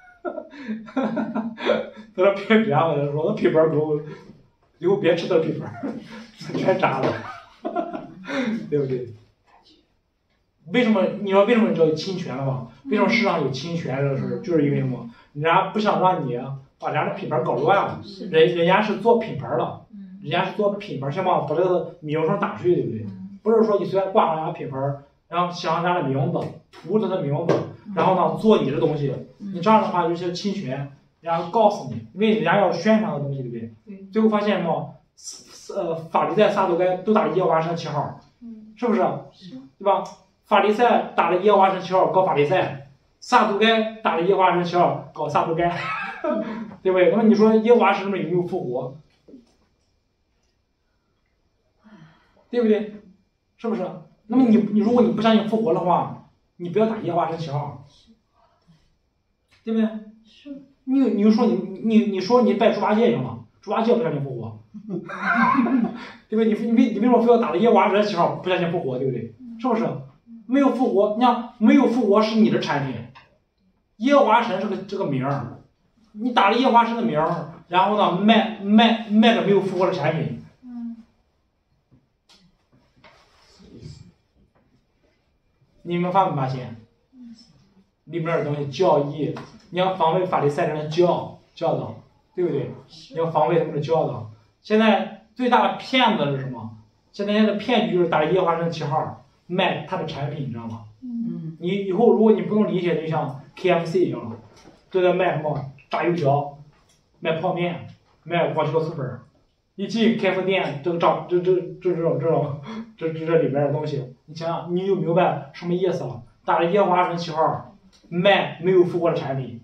他说别这样，我说那品牌给我，以后别吃那品牌，全炸了，对不对？为什么你说为什么你知道有侵权了吗？为什么市场有侵权这个事儿？就是因为什么？人家不想让你把人家的品牌搞乱了，人人家是做品牌的，人家是做品牌，想把把这个名声打出去，对不对？不是说你随便挂上人家品牌，然后想人家的名字，涂他的名字，然后呢做你的东西，你这样的话就是侵权，人家告诉你，因为人家要宣传的东西，对不对？最后发现嘛，呃，法利赛撒都该都打耶和华神旗号，是不是？对吧？法利赛打了耶和华神旗号告法利赛， 撒都该打着耶和华神旗号搞撒都该，对不对？那么你说耶和华神有没有复活？对不对？是不是？那么你你如果你不相信复活的话，你不要打耶和华神旗号，对不对？ 是。 你你就说你你你说你拜猪八戒行吗？猪八戒不相信复活，对不对？你你为你为什么非要打着耶和华神旗号不相信复活，对不对？是不是？没有复活，你看没有复活是你的产品，耶和华神是个这个名儿，你打了耶和华神的名儿，然后呢卖卖卖个没有复活的产品。你们发没发现？里面的东西教义，你要防卫法利赛人的教教导，对不对？你要防卫他们的教导。现在最大的骗子是什么？现在的骗局就是打耶和华神旗号卖他的产品，你知道吗？ 嗯。 你以后如果你不能理解，就像 K F C 一样了，都在卖什么炸油条、卖泡面、卖光球酥粉。一进开饭店，这个账这这这这种这种这这这里边的东西，你想想，你就明白什么意思了？打着耶和华神旗号卖没有复活的产品，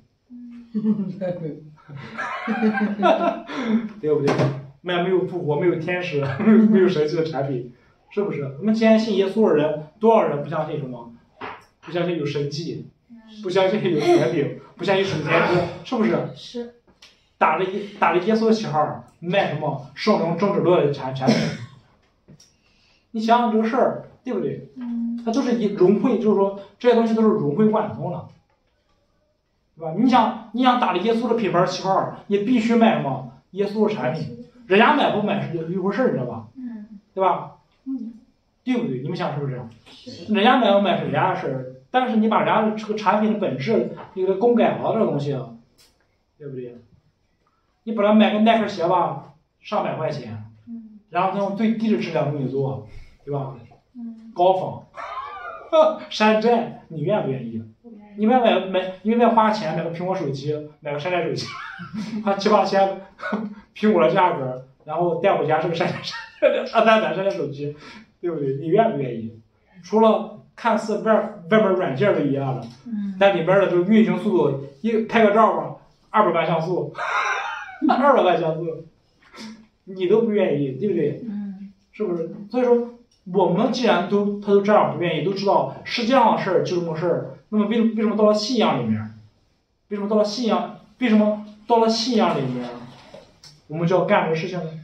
对不对？卖没有复活、没有天使、没有没有神奇的产品，是不是？我们今天信耶稣的人，多少人不相信什么？不相信有神迹，不相信有权柄，不相信属天知，是不是？ 是。 打着打着耶稣的旗号卖什么圣灵政治论的产产品？你想想这个事儿，对不对？它都是以融会，就是说这些东西都是融会贯通的，对吧？你想，你想打着耶稣的品牌旗号，也必须卖什么耶稣的产品，人家买不买是一回事儿，你知道吧？对吧？对不对？你们想是不是？人家买不买是人家的事儿，但是你把人家的这个产品的本质你给它公改了，这个东西，对不对？你本来买个耐克鞋吧，上百块钱，然后他用最低的质量给你做，对吧？高仿，山寨，你愿不愿意？你愿买买，你愿花钱买个苹果手机，买个山寨手机，花七八千，苹果的价格，然后带回家是个山寨山山寨山寨手机，对不对？你愿不愿意？除了看似外外面软件是一样的，但里边的这个运行速度，一拍个照吧，二百万像素。二百万像素，你都不愿意，对不对？嗯，是不是？所以说，我们既然都他都这样不愿意，都知道世界上的事儿就这么事儿，那么为为什么到了信仰里面，为什么到了信仰，为什么到了信仰里面，我们就要干这个事情呢？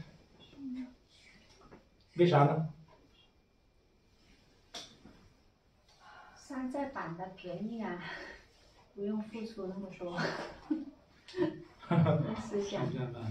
为啥呢？ 山寨版的便宜啊，不用付出那么多。思想，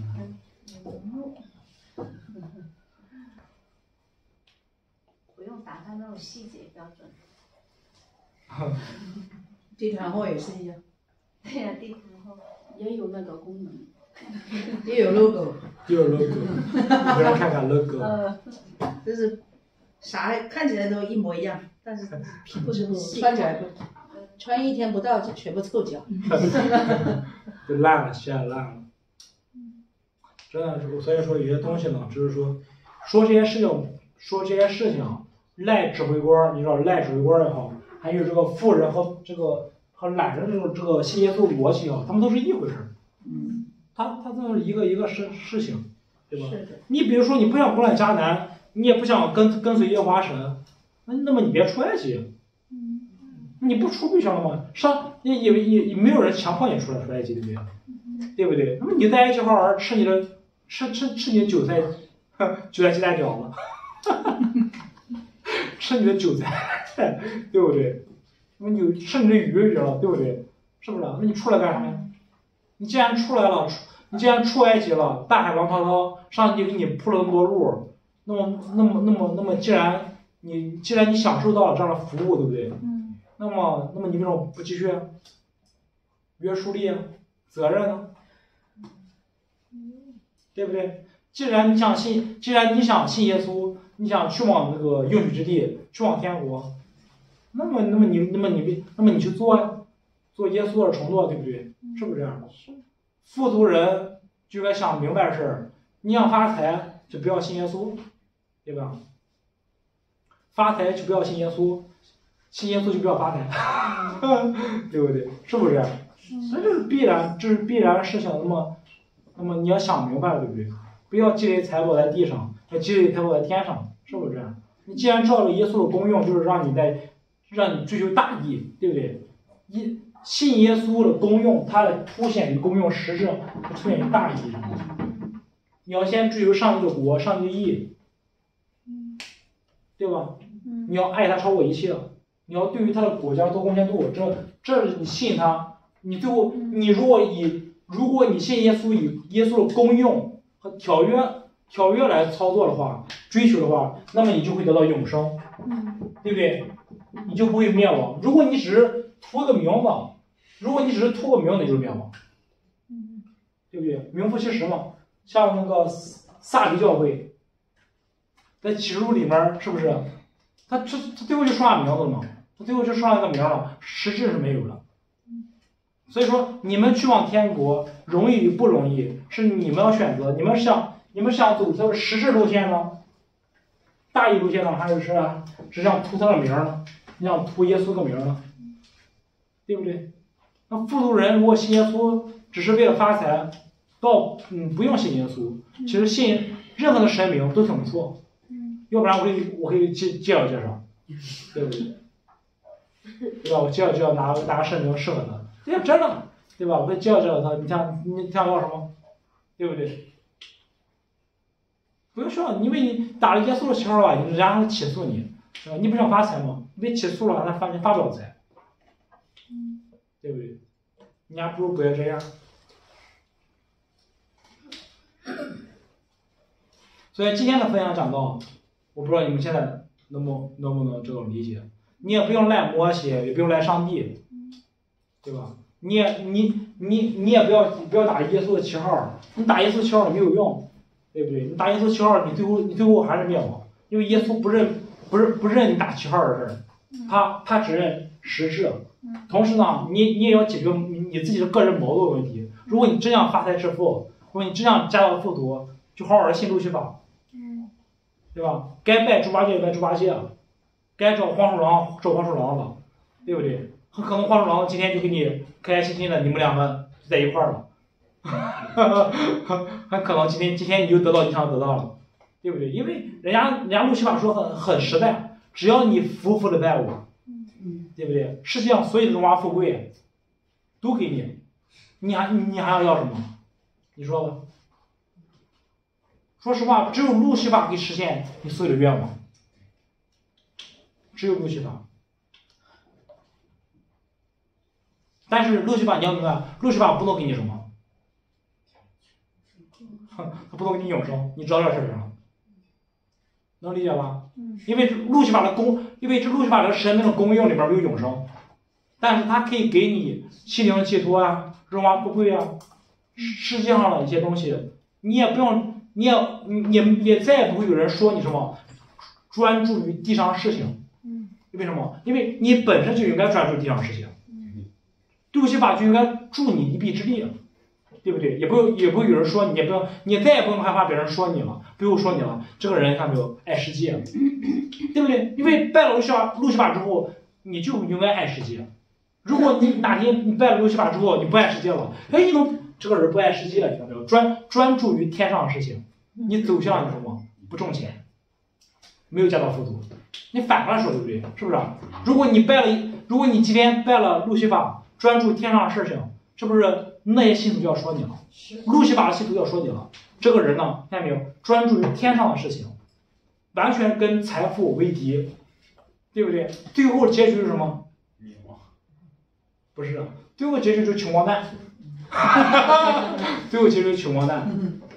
不用达到那种细节标准。 地毯货也是一样。 对呀、啊，地毯货也有那个功能， 也有 logo。 也有 logo， 给人看看 logo。 呃，就是啥看起来都一模一样，但是皮不是穿起来不，穿一天不到就全部臭脚。 就烂了，鞋也烂了。真的是，所以说有些东西呢，就是说，说这些事情，说这些事情，赖指挥官，你知道赖指挥官也好，还有这个富人和这个和懒人这种这个信耶稣逻辑啊，他们都是一回事儿。嗯。他他都是一个一个事事情，对吧？是的。你比如说，你不想古兰迦南，你也不想跟跟随耶和华神，那那么你别出埃及。嗯。你不出不行了吗？上也也也也没有人强迫你出来出埃及，对不对？对不对？那么你在埃及好好吃你的，吃吃吃你的韭菜，韭菜鸡蛋饺子，吃你的韭菜，对不对？那么你吃你的鱼去了，对不对？是不是？那你出来干啥呀？你既然出来了，你既然出埃及了，大海浪滔滔，上帝给你铺了那么多路，那么那么那么那么，既然你既然你享受到了这样的服务，对不对？嗯。那么那么你为什么不继续？约束力啊，责任呢？对不对？既然你想信，既然你想信耶稣，你想去往那个应许之地，去往天国，那么，那么你，那么你，那么你去做呀，做耶稣的承诺，对不对？是不是这样的？富足人就该想明白事儿，你想发财就不要信耶稣，对吧？发财就不要信耶稣， 信耶稣就不要发财，对不对？是不是这样？那这是必然，这是必然的事情。那么，那么你要想明白了，对不对？不要积累财宝在地上，要积累财宝在天上，是不是这样？你既然知道了耶稣的功用，就是让你在让你追求大义，对不对？一信耶稣的功用，它的凸显于功用实质，凸显于大义上。你要先追求上帝的国，上帝的义，对吧？你要爱他超过一切，你要对于他的国家做贡献度，这这是你信他。你最后，你如果以如果你信耶稣以耶稣的功用和条约条约来操作的话，追求的话，那么你就会得到永生，对不对？你就不会灭亡。如果你只是图个名字，如果你只是图个名字，就是灭亡，对不对？名副其实嘛。像那个萨迪教会，在启示录里面，是不是？他这他最后就说上名字了嘛？他最后就说上一个名了，实质是没有的。所以说，你们去往天国容易与不容易，是你们要选择。你们想，你们想走的是实质路线呢，大义路线呢，还是是只想图他的名呢？你想图耶稣个名呢？对不对？那富足人如果信耶稣，只是为了发财。到嗯，不用信耶稣，其实信任何的神明都挺不错，要不然我可以我可以介介绍介绍，对不对？对吧？我介绍介绍哪个哪个神明适合他，对呀，真的，对吧？我可以介绍介绍他，你想你想要什么，对不对？不用说，因为你打了耶稣的旗号吧，人家还起诉你，对吧？你不想发财吗？你被起诉了，他发你发不了财，对不对？你还不如不要这样。所以今天的分享讲到，我不知道你们现在能不能不能这种理解。你也不用赖摩西，也不用赖上帝，对吧？你也你你你也不要不要打耶稣的旗号，你打耶稣旗号也没有用，对不对？你打耶稣旗号，你最后你最后还是灭亡，因为耶稣不认不是不认你打旗号的事儿，他他只认实质。同时呢，你你也要解决你自己的个人矛盾问题。如果你真想发财致富，如果你真想家道富足，就好好的信路西法。对吧？该拜猪八戒拜猪八戒，该找黄鼠狼找黄鼠狼了，对不对？很可能黄鼠狼今天就跟你开开心心的，你们两个在一块儿了，很可能今天今天你就得到你想得到了，对不对？因为人家人家路西法说很很实在，只要你服服的拜我，对不对？世界上所有的荣华富贵都给你，你还你还要要什么？你说吧。说实话，只有路西法可以实现你所有的愿望，只有路西法。但是路西法你要明白，路西法不能给你什么，他不能给你永生，你知道这事吗？能理解吧？因为路西法的功，因为这路西法的神明的功用里边有永生，但是它可以给你心灵的寄托啊，荣华富贵啊，世界上的一些东西，你也不用。你也你也也再也不会有人说你什么专注于地上事情，为什么？因为你本身就应该专注地上事情，路西法就应该助你一臂之力，对不对？也不用也不会有人说你，也不用你再也不用害怕别人说你了，不用说你了，这个人看没有爱世界，对不对？因为拜了路西法路西法之后，你就应该爱世界。如果你哪天你拜了路西法之后，你不爱世界了，哎，你能这个人不爱世界，你看没有？专专注于天上的事情。你走向你什么？不挣钱，没有家道富足。你反过来说，对不对？是不是？如果你拜了，如果你今天拜了路西法，专注天上的事情，是不是那些信徒就要说你了？路西法的信徒要说你了。这个人呢，看见没有？专注于天上的事情，完全跟财富为敌，对不对？最后结局是什么？不是，最后结局就是穷光蛋。最后结局是穷光蛋。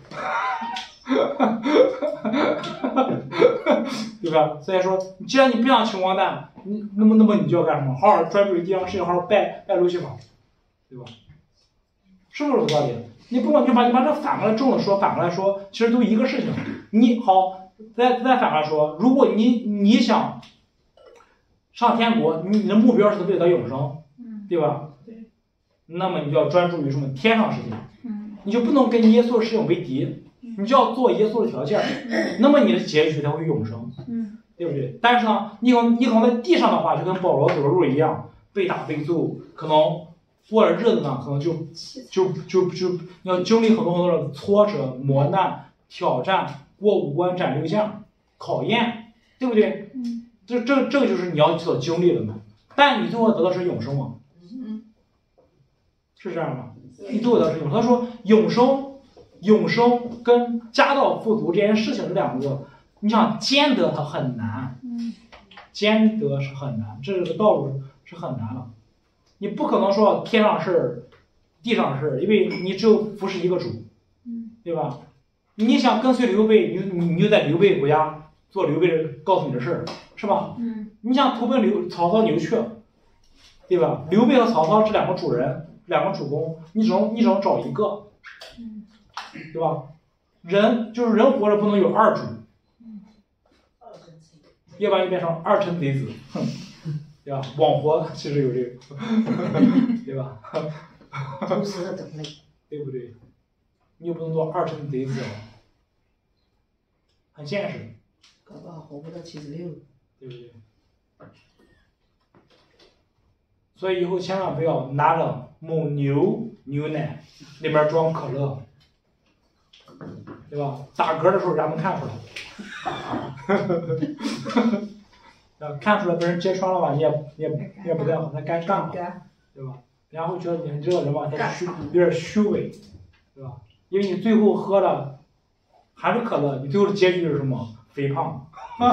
对吧？所以说，既然你不想穷光蛋，你那么那么你就要干什么？好好专注于地上事情，好好拜拜路西法，对吧？是不是有道理？你不管你把你把这反过来重了说，反过来说，其实都一个事情。你好，再再反过来说，如果你你想上天国，你的目标是为了得永生，对吧？ 对。 那么你就要专注于什么天上事情，你就不能跟耶稣的事情为敌。你就要做耶稣的条件，那么你的结局才会永生，对对不对？但是呢，你可能你可能在地上的话，就跟保罗走的路一样，被打被揍，可能过的日子呢，可能就就就就要经历很多很多的挫折、磨难、挑战，过五关斩六将，考验，对不对？ 嗯， 这这这个就是你要所经历的嘛。但你最后得的是永生嘛？ 嗯， 是这样吗？你最后得的是永生。他说永生，永生跟家道富足这件事情这两个，你想兼得它很难， 嗯， 兼得是很难，这个道路是很难的。你不可能说天上事，地上事，因为你只有服侍一个主， 嗯， 对吧？你想跟随刘备，你你你就在刘备国家做刘备告诉你的事儿，是吧？ 嗯， 你想投奔刘曹操，你就去，对吧？刘备和曹操这两个主人，两个主公，你只能你只能找一个， 嗯， 对吧？人就是人活着不能有二主，要不然就变成二臣贼子，哼，对吧？网活其实有这个，对吧？ 都是个种类。 对不对？你又不能做二臣贼子，很现实， 搞不好活不到七十六。 对不对？所以以后千万不要拿着某牛牛奶里面装可乐，对吧？打嗝的时候人家能看出来，看出来被人揭穿了吧，你也也你也不太好，他尴尬嘛，对吧？然后觉得你这个人吧，他虚有点虚伪，对吧？因为你最后喝的还是可乐，你最后的结局是什么？肥胖，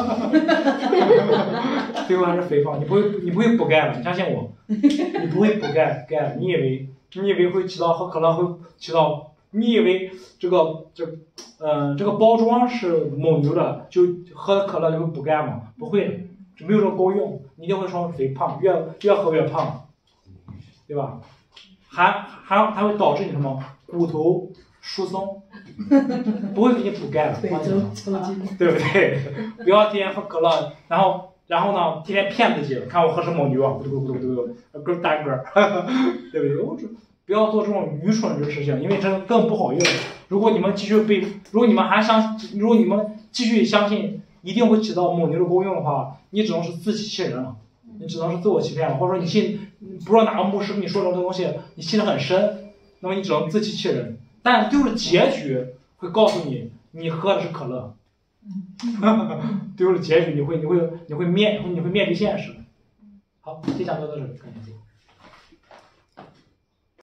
最后还是肥胖，你不会你不会补钙了，你相信我，你不会补钙钙，你以为你以为会起到喝可乐会起到，你以为这个这嗯、呃、这个包装是蒙牛的，就喝可乐就会补钙吗？不会的，就没有这个功用，你一定会说肥胖，越越喝越胖，对吧？还还还会导致你什么骨头疏松，不会给你补钙的， 腿放心抽抽筋。 对不对？不要天天喝可乐，然后然后呢，天天骗自己，看我喝什么牛啊，咕嘟咕嘟咕嘟咕嘟，根单根儿，对不对？我这不要做这种愚蠢的事情，因为这更不好用。如果你们继续被，如果你们还相，如果你们继续相信一定会起到蒙牛的功用的话，你只能是自欺欺人了，你只能是自我欺骗了，或者说你信，不知道哪个牧师跟你说这个东西，你信得很深，那么你只能自欺欺人。但就是结局会告诉你，你喝的是可乐。最后的结局你会你会你会面你会面对现实。好，这讲就到这里，感谢。